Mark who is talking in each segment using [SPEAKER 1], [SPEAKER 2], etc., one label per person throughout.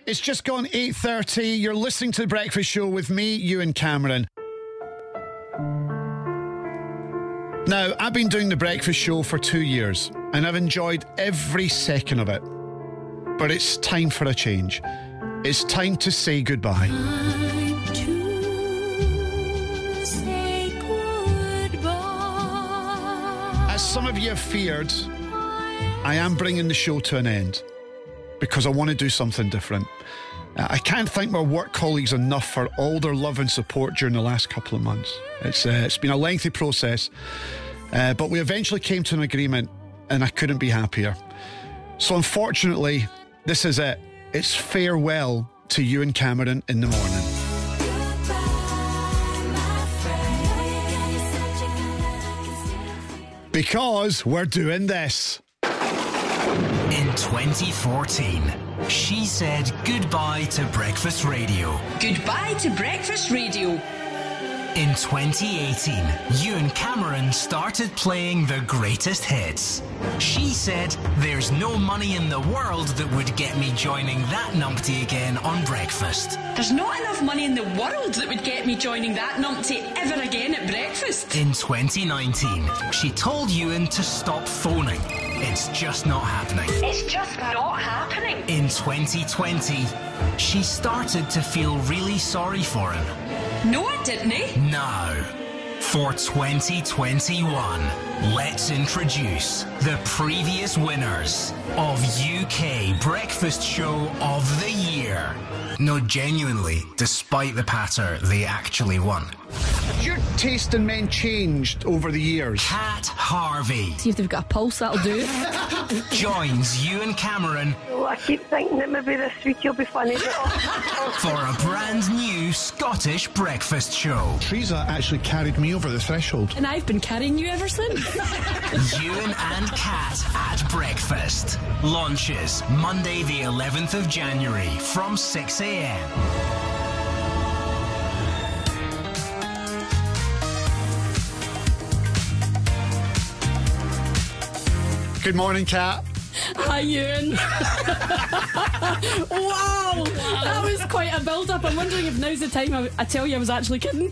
[SPEAKER 1] It's just gone 8:30. You're listening to The Breakfast Show with me, Ewen Cameron. Now, I've been doing The Breakfast Show for 2 years, and I've enjoyed every second of it. But it's time for a change. It's time to say goodbye. As some of you have feared, I am bringing the show to an end because I want to do something different. I can't thank my work colleagues enough for all their love and support during the last couple of months. It's been a lengthy process, but we eventually came to an agreement and I couldn't be happier. So unfortunately, this is it. It's farewell to Ewen Cameron in the morning. Because we're doing this.
[SPEAKER 2] In 2014, she said goodbye to breakfast radio.
[SPEAKER 3] Goodbye to breakfast radio.
[SPEAKER 2] In 2018, Ewen Cameron started playing the greatest hits. She said, "There's no money in the world that would get me joining that numpty again on breakfast."
[SPEAKER 3] There's not enough money in the world that would get me joining that numpty ever again at breakfast.
[SPEAKER 2] In 2019, she told Ewen to stop phoning. It's just not happening.
[SPEAKER 3] It's just not happening.
[SPEAKER 2] In 2020, she started to feel really sorry for him.
[SPEAKER 3] No, I didn't, eh?
[SPEAKER 2] Now, for 2021, let's introduce the previous winners of UK Breakfast Show of the Year. No, genuinely, despite the patter, they actually won.
[SPEAKER 1] Your taste in men changed over the years.
[SPEAKER 2] Cat Harvey
[SPEAKER 4] See if they've got a pulse, that'll do.
[SPEAKER 2] joins Ewen Cameron
[SPEAKER 5] Oh, I keep thinking that maybe this week you'll be funny.
[SPEAKER 2] for a brand new Scottish breakfast show.
[SPEAKER 1] Teresa actually carried me over the threshold.
[SPEAKER 4] And I've been carrying you ever since.
[SPEAKER 2] Ewen and Cat at breakfast. Launches Monday the 11th of January from 6 a.m.
[SPEAKER 1] Good morning, Cat.
[SPEAKER 4] Hi, Ewan. Wow, that was quite a build-up. I'm wondering if now's the time I tell you I was actually kidding.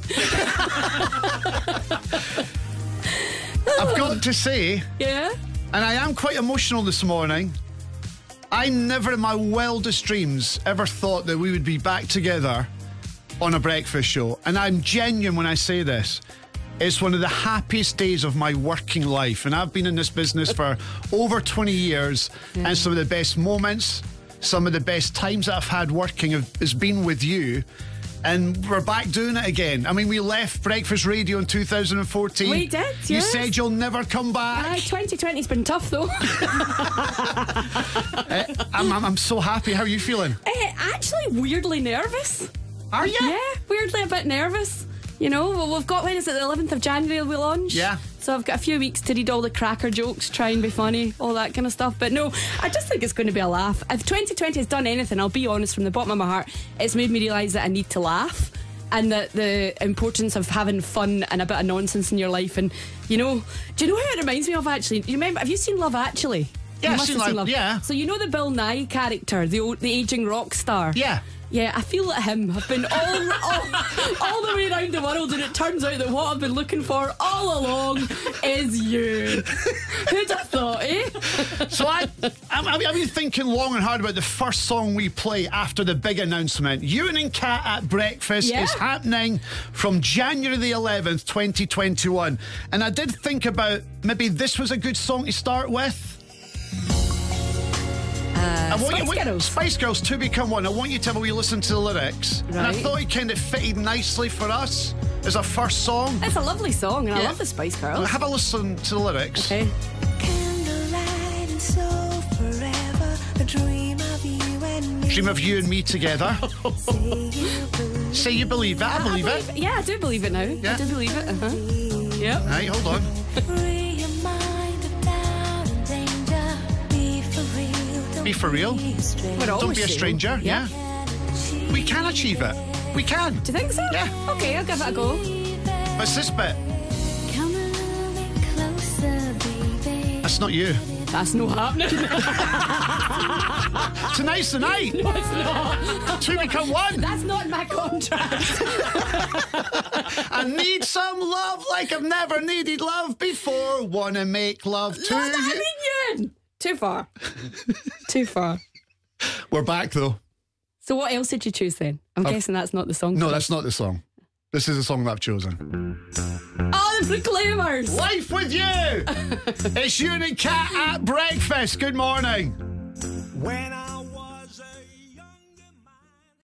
[SPEAKER 1] I've got to say,
[SPEAKER 4] Yeah?
[SPEAKER 1] and I am quite emotional this morning, I never in my wildest dreams ever thought that we would be back together on a breakfast show. And I'm genuine when I say this. It's one of the happiest days of my working life. And I've been in this business for over 20 years. And some of the best moments, some of the best times that I've had working has been with you. And we're back doing it again. I mean, we left breakfast radio in 2014.
[SPEAKER 4] We did,
[SPEAKER 1] You
[SPEAKER 4] yes.
[SPEAKER 1] said you'll never come back.
[SPEAKER 4] 2020's been tough, though.
[SPEAKER 1] I'm so happy. How are you feeling?
[SPEAKER 4] Actually, weirdly nervous.
[SPEAKER 1] Are you?
[SPEAKER 4] Yeah, weirdly a bit nervous. You know, well, we've got, when is it, the 11th of January we launch?
[SPEAKER 1] Yeah.
[SPEAKER 4] So I've got a few weeks to read all the cracker jokes, try and be funny, all that kind of stuff. But no, I just think it's going to be a laugh. If 2020 has done anything, I'll be honest, from the bottom of my heart, it's made me realise that I need to laugh. And that the importance of having fun and a bit of nonsense in your life. And, you know, do you know who it reminds me of, actually? You remember, have you seen Love Actually?
[SPEAKER 1] Yeah,
[SPEAKER 4] You
[SPEAKER 1] I've
[SPEAKER 4] must
[SPEAKER 1] seen
[SPEAKER 4] have
[SPEAKER 1] Love, yeah.
[SPEAKER 4] So you know the Bill Nye character, the ageing rock star?
[SPEAKER 1] Yeah.
[SPEAKER 4] Yeah, I feel like him. I've been all the way around the world, and it turns out that what I've been looking for all along is you. Who'd have thought, eh?
[SPEAKER 1] So I've been thinking long and hard about the first song we play after the big announcement. Ewen and Cat at breakfast is happening from January the 11th, 2021. And I did think about maybe this was a good song to start with. Spice Girls, To Become One. I want you to tell me we listen to the lyrics.
[SPEAKER 4] Right.
[SPEAKER 1] And I thought it kind of fitted nicely for us as a first song.
[SPEAKER 4] It's a lovely song, and I love the Spice Girls.
[SPEAKER 1] Have a listen to the lyrics.
[SPEAKER 4] Okay.
[SPEAKER 6] Candlelight and so forever, a dream of you and me.
[SPEAKER 1] Dream of you and me together. Say you believe it. I believe it.
[SPEAKER 4] Yeah, I do believe it now.
[SPEAKER 1] Yeah.
[SPEAKER 4] I do believe it. Yep.
[SPEAKER 1] Right, hold on.
[SPEAKER 6] Free your mind of doubt and danger. Be for real.
[SPEAKER 1] Be for real. Don't be a stranger. Yeah. We can achieve it. We can.
[SPEAKER 4] Do you think so?
[SPEAKER 1] Yeah.
[SPEAKER 4] Okay, I'll give it a go.
[SPEAKER 1] What's this bit?
[SPEAKER 6] Come a little bit closer, baby.
[SPEAKER 1] That's not you.
[SPEAKER 4] That's not happening.
[SPEAKER 1] Tonight's the night.
[SPEAKER 4] No, it's not.
[SPEAKER 1] Two become one.
[SPEAKER 4] That's not in my contract.
[SPEAKER 1] I need some love like I've never needed love before. Wanna make love to
[SPEAKER 4] Not that
[SPEAKER 1] you.
[SPEAKER 4] I mean, Ewan. Too far. Too far.
[SPEAKER 1] We're back though.
[SPEAKER 4] So what else did you choose then? I'm guessing that's not the song.
[SPEAKER 1] No, that's not the song. This is the song that I've chosen.
[SPEAKER 4] Oh, the Proclaimers.
[SPEAKER 1] Life with you. It's Ewen and Cat at breakfast. Good morning.
[SPEAKER 6] When I